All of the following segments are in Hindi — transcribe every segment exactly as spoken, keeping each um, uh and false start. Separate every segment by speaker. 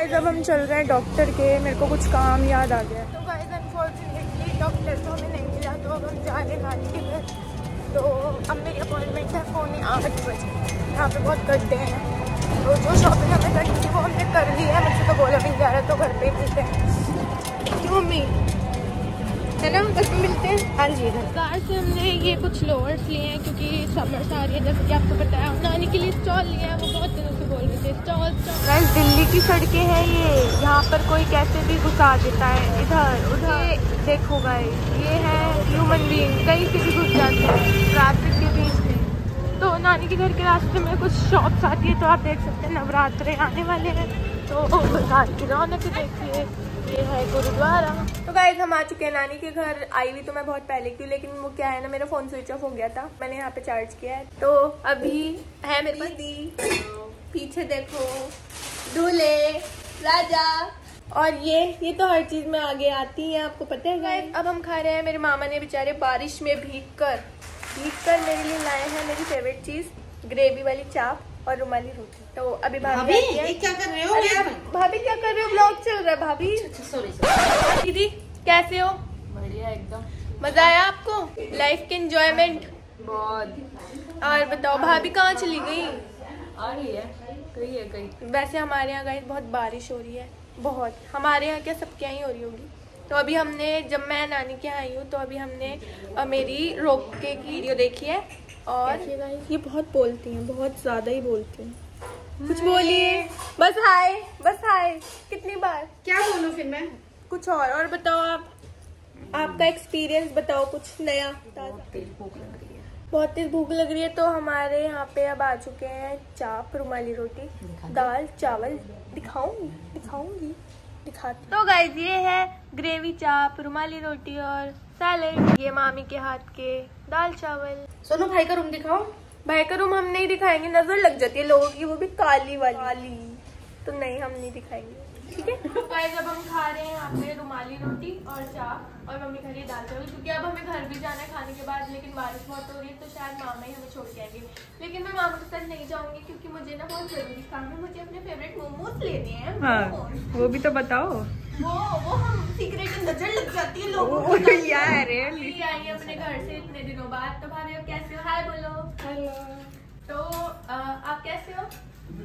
Speaker 1: गाइस अब हम चल रहे हैं डॉक्टर के, मेरे को कुछ काम याद आ गया। तो गाइस अनफॉर्चुनेटली डॉक्टर तो हमें नहीं मिला, तो अब हम जा रहे हैं नानी के घर। तो अब मेरी अपॉइंटमेंट है पौने आठ बजे। यहाँ पे बहुत गड्ढे हैं, तो जो शॉपिंग हमें करनी थी वो हमने कर ली है। मुझसे तो बोला भी नहीं जा रहा, तो घर पे ही मिलते हैं। क्यों मम्मी, है ना, घर पे मिलते हैं। हाँ जी। कार से हमने ये कुछ लोअर्स लिए हैं क्योंकि समर्स आ रही है, जैसे कि आपको पता है। नानी के लिए स्टॉल लिया है, वो बहुत दिनों से बोल रहे थे स्टॉल स्टॉल। दिल्ली की सड़कें हैं ये, यहाँ पर कोई कैसे भी घुसा देता है, इधर उधर। देखो गाइस, ये है ह्यूमन बीइंग, कहीं से भी घुस जाते हैं ट्रैफिक के बीच में। तो नानी के घर के रास्ते में कुछ शॉप्स आती है, तो आप देख सकते हैं नवरात्रे आने वाले हैं, तो बाजार की रौनक देखिए। ये है गुरुद्वारा। तो गाइस हम आ चुके हैं नानी के घर। आई हुई तो मैं बहुत पहले क्यों, लेकिन वो क्या है ना, मेरा फोन स्विच ऑफ हो गया था, मैंने यहाँ पे चार्ज किया है। तो अभी है मेरे पास दी, पीछे देखो दूल्हे राजा, और ये ये तो हर चीज में आगे आती है, आपको पता है गाइस। अब हम खा रहे हैं, मेरे मामा ने बेचारे बारिश में भीग कर भीग कर मेरे लिए लाए हैं मेरी फेवरेट चीज, ग्रेवी वाली चाप और रुमाली रोटी। तो अभी भाभी ये क्या कर रहे हो? भाभी क्या कर रहे हो? ब्लॉग चल रहा है भाभी। Sorry sorry. दीदी कैसे हो?
Speaker 2: बढ़िया एकदम।
Speaker 1: मजा आया आपको? लाइफ के एंजॉयमेंट
Speaker 2: बहुत।
Speaker 1: और बताओ भाभी कहाँ चली गई?
Speaker 2: आ रही है, कहीं है कहीं।
Speaker 1: वैसे हमारे यहाँ गाइस बहुत बारिश हो रही है, बहुत। हमारे यहाँ क्या, सबके यहाँ ही हो रही होगी। तो अभी हमने, जब मैं नानी के यहाँ आई हूँ, तो अभी हमने मेरी रोके की वीडियो देखी है। और ये बहुत बोलती हैं, बहुत ज्यादा ही बोलती हैं। कुछ बोलिए, बस हाय, बस हाय। कितनी बार
Speaker 2: क्या बोलूं फिर मैं?
Speaker 1: कुछ और और बताओ आप, आपका एक्सपीरियंस बताओ कुछ नया ताजा।
Speaker 2: तेज भूख लग रही है,
Speaker 1: बहुत तेज भूख लग रही है। तो हमारे यहाँ पे अब आ चुके हैं चाप, रुमाली रोटी, दाल चावल। दिखाऊंगी दिखाऊंगी दिखाती। तो गाइस ये है ग्रेवी चाप, रुमाली रोटी और सैलेड। ये मामी के हाथ के दाल चावल।
Speaker 2: सोनू भाई का रूम दिखाओ।
Speaker 1: भाई का रूम हम नहीं दिखाएंगे, नजर लग जाती है लोगों की, वो भी काली वाली काली। तो नहीं, हम नहीं दिखाएंगे, ठीक है। गाइस अब हम खा रहे हैं यहाँ पे रुमाली रोटी और चाप, और मम्मी खा रही है दाल चावल, क्योंकि अब हमें घर भी जाना है खाने के बाद। लेकिन बारिश बहुत हो रही है, तो शायद मामा ही हमें छोड़ के आएंगे। लेकिन मैं मामा के साथ नहीं जाऊंगी, क्योंकि मुझे ना बहुत जरूरी काम है, मुझे अपने फेवरेट मोमोज लेने हैं।
Speaker 2: हाँ, वो भी तो बताओ।
Speaker 1: वो वो हम सीक्रेट नजर लग जाती है लोगों को
Speaker 2: यार।
Speaker 1: आई अपने घर से इतने दिनों बाद। तो भाभी आप कैसे हो? हाय बोलो। हेलो। तो आ, आप कैसे हो?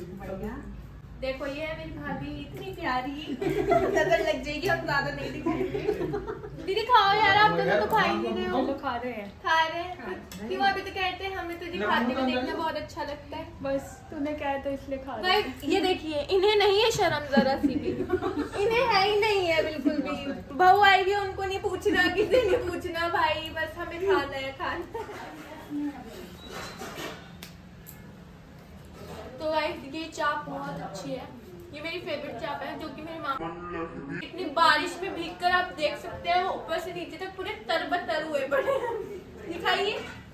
Speaker 1: देखो ये है मेरी भाभी, इतनी प्यारी। नजर लग जाएगी, हम ज्यादा नहीं दिखाएंगे। दीदी खाओ यार, आप दोनों तो खा ही नहीं रहे हो।
Speaker 2: खा रहे हैं
Speaker 1: खा रहे हैं क्यों? अभी तो कहते हैं हमें तुझे खाते हुए देखना बहुत अच्छा लगता है।
Speaker 2: बस तूने कहा तो इसलिए खा रहे हैं।
Speaker 1: ये देखिए, इन्हें नहीं है शर्म जरा सी भी, इन्हें है ही नहीं है बिल्कुल भी। बहू आई भी, उनको नहीं पूछना, किसी नहीं पूछना भाई, बस हमें खाना है खाना है। तो गाइस ये चाप बहुत अच्छी है, ये मेरी फेवरेट चाप है, जो कि मेरी मामा इतनी बारिश में भीगकर, आप देख सकते हैं वो ऊपर से नीचे तक पूरे तरबतर हुए पड़े हैं। दिखाइए,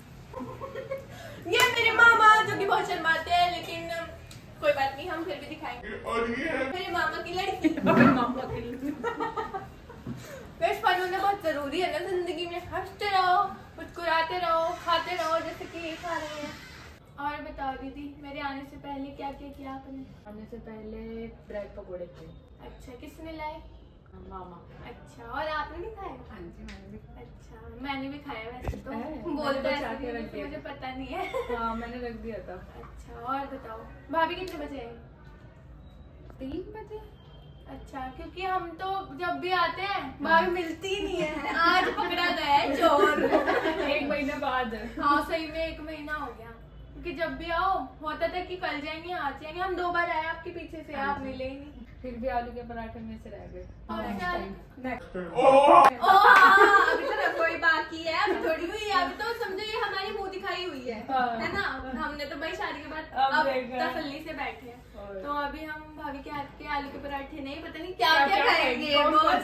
Speaker 1: ये मेरे मामा जो कि बहुत शर्माते हैं, लेकिन कोई बात नहीं, हम फिर भी दिखाएंगे। और ये है मेरे मामा की लड़की। मामा की लड़की। वैसे फन होना बहुत जरूरी है ना जिंदगी में, हंसते रहो, मुस्कुराते रहो, खाते रहो, जैसे कि ये खा रहे हैं। और बताओ दीदी, मेरे आने से पहले क्या क्या किया आपने?
Speaker 2: आने से पहले ब्रेड पकोड़े थे।
Speaker 1: अच्छा, किसने लाए?
Speaker 2: मामा।
Speaker 1: अच्छा, और आपने भी खाया?
Speaker 2: हाँ जी, मैंने भी।
Speaker 1: अच्छा, मैंने भी खाया वैसे तो।
Speaker 2: बोलते हैं,
Speaker 1: मुझे पता नहीं है।
Speaker 2: हाँ, मैंने रख दिया था।
Speaker 1: अच्छा, और बताओ भाभी कितने बजे आई?
Speaker 2: तीन बजे।
Speaker 1: अच्छा, क्योंकि हम तो जब भी आते हैं भाभी मिलती ही नहीं है। आज पकड़ा गया है चोर।
Speaker 2: एक महीने बाद।
Speaker 1: हाँ सही में एक महीना हो गया, क्योंकि जब भी आओ होता था कि कल जाएंगे आज जाएंगे। हम दो बार आए आपके पीछे से, आप मिले ही नहीं।
Speaker 2: फिर भी आलू के पराठे में से रह गए।
Speaker 1: अभी तो रसोई बाकी है, अभी थोड़ी हुई है, अभी तो समझो ये हमारी मुंह दिखाई हुई है, है ना। हमने तो भाई शादी के बाद अब तसल्ली से बैठे हैं। तो अभी हम भाभी के हाथ के आलू के पराठे नहीं, पता नहीं क्या क्या खाएंगे।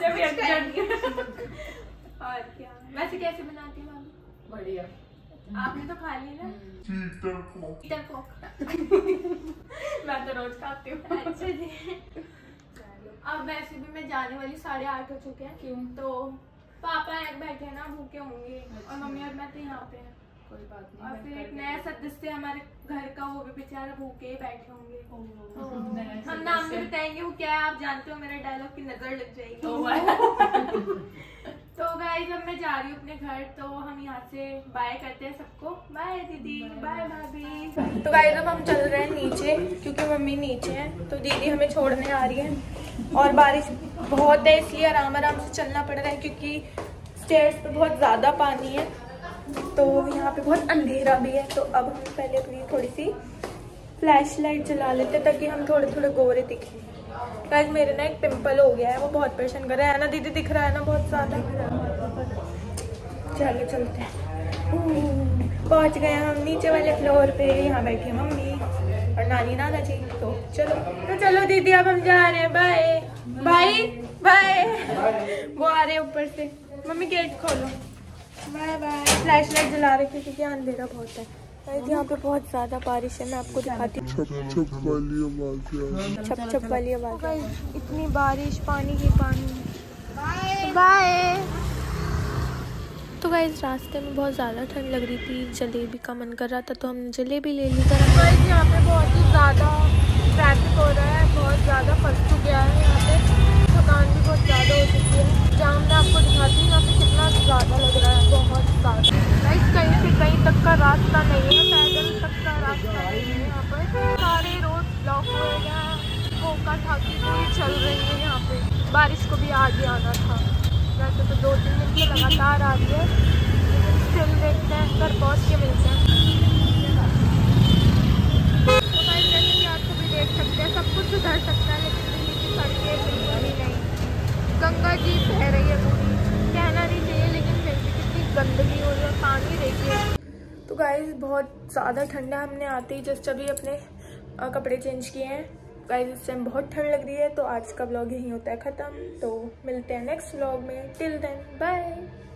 Speaker 1: और क्या, वैसे कैसे बनाती हैं भाभी?
Speaker 2: बढ़िया।
Speaker 1: आपने तो खा ली ना? Cheater coke.
Speaker 2: मैं तो रोज खाती हूँ।
Speaker 1: अच्छा जी। अब वैसे भी मैं जाने वाली, साढ़े आठ हो चुके हैं।
Speaker 2: क्यों?
Speaker 1: तो पापा एक बैठे हैं ना, भूखे होंगे। अच्छा। और मम्मी और मैं तो यहाँ पे हैं।
Speaker 2: कोई बात नहीं।
Speaker 1: और फिर एक नया सदस्य हमारे घर का, वो भी बेचारा भूखे ही बैठे होंगे। तो हम नाम में बताएंगे वो क्या है। आप जानते हो मेरा डायलॉग की नजर लग जाएगी। तो गाइस अब मैं जा रही हूँ अपने घर, तो हम यहाँ से बाय करते हैं सबको। बाय दीदी, बाय भाभी। तो गाइस अब हम चल रहे हैं नीचे क्योंकि मम्मी नीचे है, तो दीदी हमें छोड़ने आ रही है और बारिश बहुत है इसलिए आराम आराम से चलना पड़ रहा है क्योंकि स्टेयर्स पे बहुत ज़्यादा पानी है, तो यहाँ पे बहुत अंधेरा भी है। तो अब हम पहले अपनी थोड़ी सी फ्लैश लाइट जला लेते ताकि हम थोड़े थोड़े गोरे दिखें। गाइस मेरे ना एक पिंपल हो गया है, वो बहुत परेशान कर रहा है ना दीदी, दिख रहा है ना बहुत ज़्यादा। चलो चलते हैं। पहुँच गए हम नीचे वाले फ्लोर पे, यहाँ बैठी है मम्मी और नानी नाना जी। तो चलो तो चलो दीदी अब हम जा रहे हैं। Bye bye bye. वो आ रहे हैं ऊपर से। मम्मी गेट खोलो। Bye bye. फ्लैश लाइट जला रही थी क्योंकि अंधेरा बहुत है। यहाँ पे बहुत ज्यादा बारिश है, मैं आपको दिखाती हूँ। छप छप वाली आवाज, छप छप वाली आवाज। इतनी बारिश, पानी ही पानी। बाय। तो गाइस रास्ते में बहुत ज़्यादा ठंड लग रही थी, जलेबी का मन कर रहा था तो हमने जलेबी ले ली। गाइस यहाँ पे बहुत ही ज़्यादा ट्रैफिक हो रहा है, बहुत ज़्यादा फंस चुका है यहाँ पे, थकान भी बहुत ज़्यादा हो चुकी है। जहाँ मैं आपको दिखाती हूँ यहाँ पे कितना ज़्यादा लग रहा है, बहुत ज़्यादा। गाइस कहीं से कहीं तक का रास्ता नहीं है, पैदल तक का रास्ता नहीं है। यहाँ पर सारे रोड ब्लॉक हुए हैं, कोका ठाकी पूरी चल रही है यहाँ पे। बारिश को भी आगे आना था, वैसे तो दो तीन दिन से लगातार आ रही है, लेकिन स्टिल देखते हैं, घर पहुँच के मिलते हैं। तो गाइस जैसे कि आप सभी देख सकते हैं सब कुछ सुधर सकता है, लेकिन दिल्ली की सड़कें बिल्कुल ही नहीं। गंगा जी बह रही है पूरी, कहना नहीं चाहिए लेकिन फिर भी कितनी गंदगी हो रही है, पानी देखिए। तो गाइस बहुत ज़्यादा ठंडा, हमने आते ही जस्ट अभी अपने आ, कपड़े चेंज किए हैं। गाइस इस टाइम बहुत ठंड लग रही है, तो आज का व्लॉग यहीं होता है ख़त्म। तो मिलते हैं नेक्स्ट व्लॉग में, टिल देन बाय।